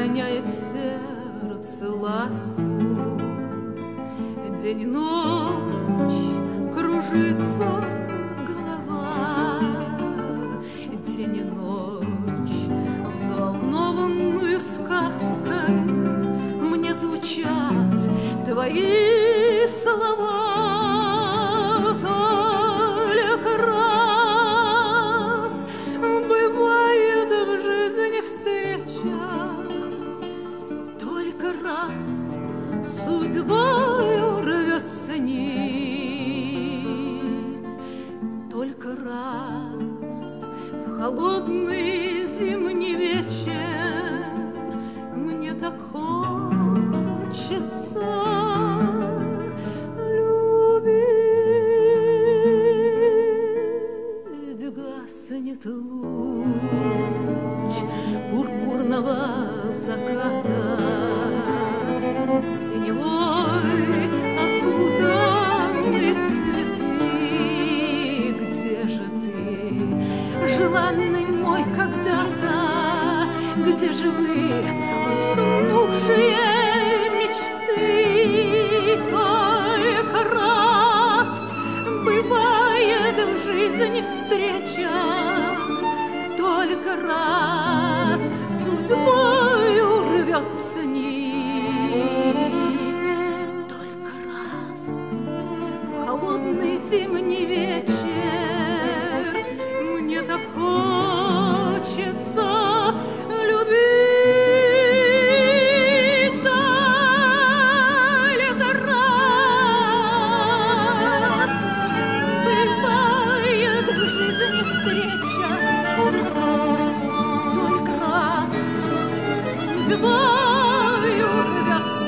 роняет сердце ласку. День и ночь кружится голова, день и ночь взволнованную сказкой мне звучат твои слова. Только раз бывает в жизни встреча, только раз судьбою рвется нить, только раз в холодный зимний вечер мне так хочется любить. Гаснет луч пурпурного заката, синевой окутаны цветы. Где же ты, желанный мой когда-то? Где же вы, уснувшие мечты? Только раз бывает в жизни встреча, только раз судьбою рвется нить, только раз в холодный зимний вечер мне так хочется любить. Только раз бывает в жизни встреча, только раз судьбою рвется